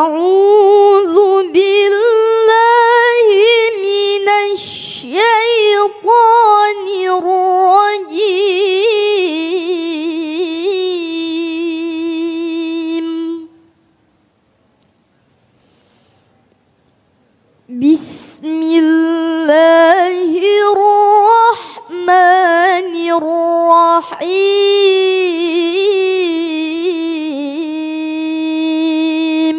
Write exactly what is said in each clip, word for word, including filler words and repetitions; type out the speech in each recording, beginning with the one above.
أعوذ بالله من الشيطان الرجيم. بسم الله الرحمن الرحيم.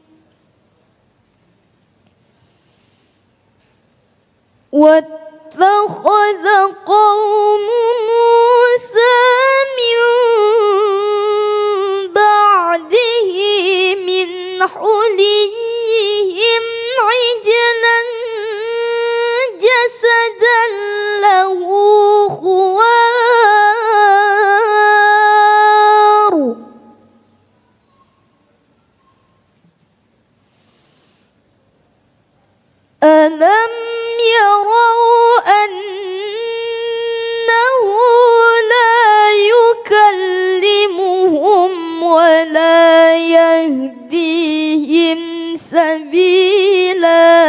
واتخذ قوم موسى من بعده من حليهم عجلا جسدا له خوار ألم يروا أنه لا يكلمهم ولا يهديهم سبيلا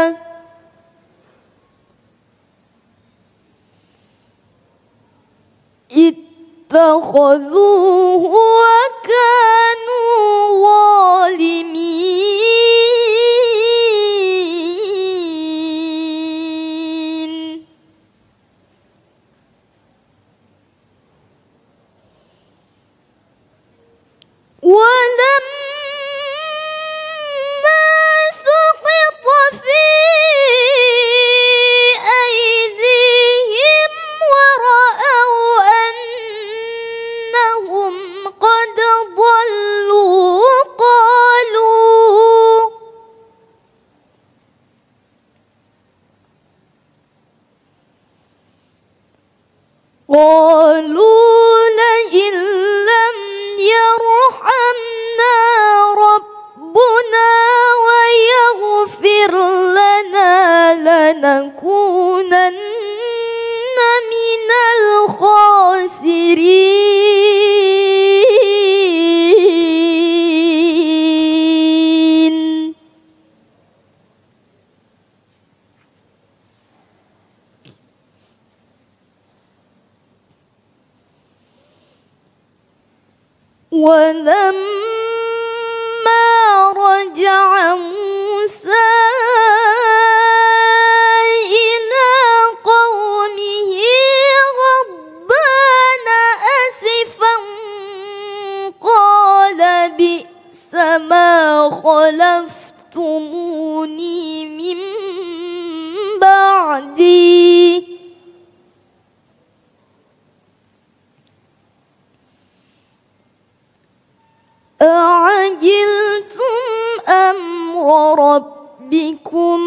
اتخذوه وكانوا ظالمين. ولما سقط في أيديهم ورأوا أنهم قد ضلوا قالوا قالوا لئن لم يرحمنا ربنا ويغفر لنا لنكونن من الخاسرين. ولما رجع موسى إلى قومه غضبان أسفا قال بئس ما خلفتموني من بعدي أعجلتم أمر ربكم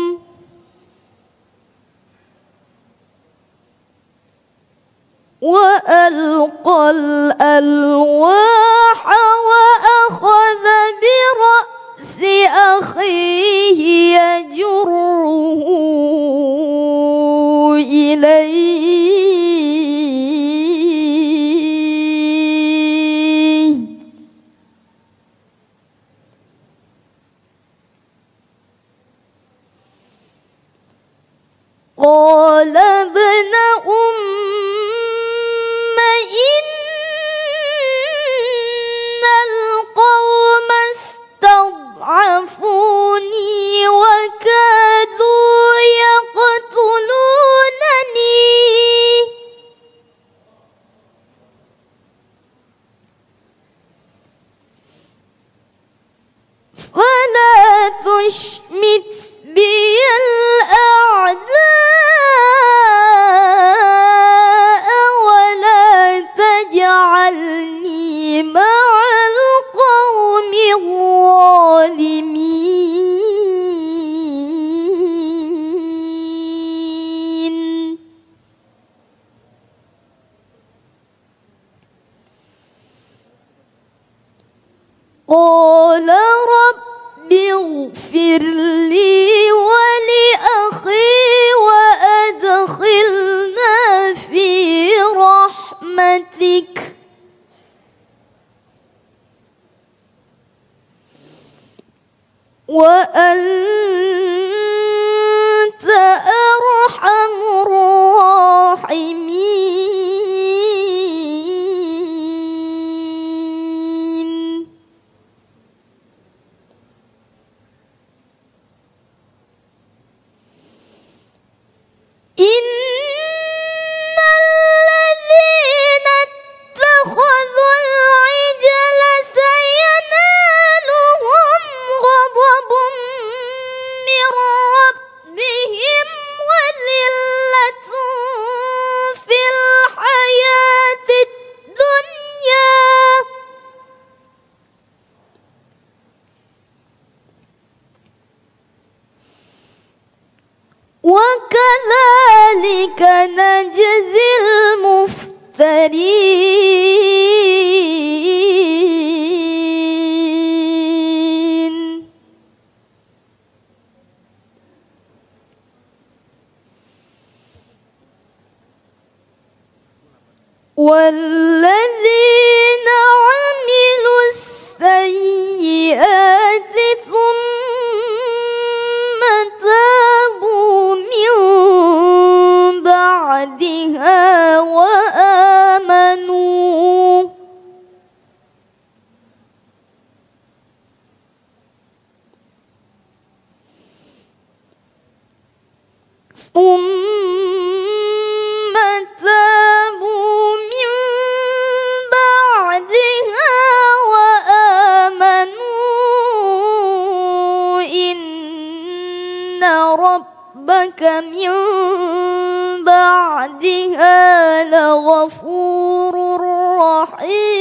وألقى الألواح وأخذ برأس أخيه يجره إليه قال ابن أم إن القوم استضعفوني وكادوا يقتلونني فلا تشمت بي الأعداء ولا تجعلني مع القوم الظالمين. قال رب اغفر لي ولأخي وأدخلنا في رحمتك وأنت أرحم الراحمين. إن الذين اتخذوا العجل سينالهم غضب من ربهم وذلة في الحياة الدنيا وكذلك نجزي المفترين. والذين عملوا السيئات ثم تابوا من بعدها وآمنوا ثم تابوا من بعدها وآمنوا إن ربك من بعدها لغفور رحيم.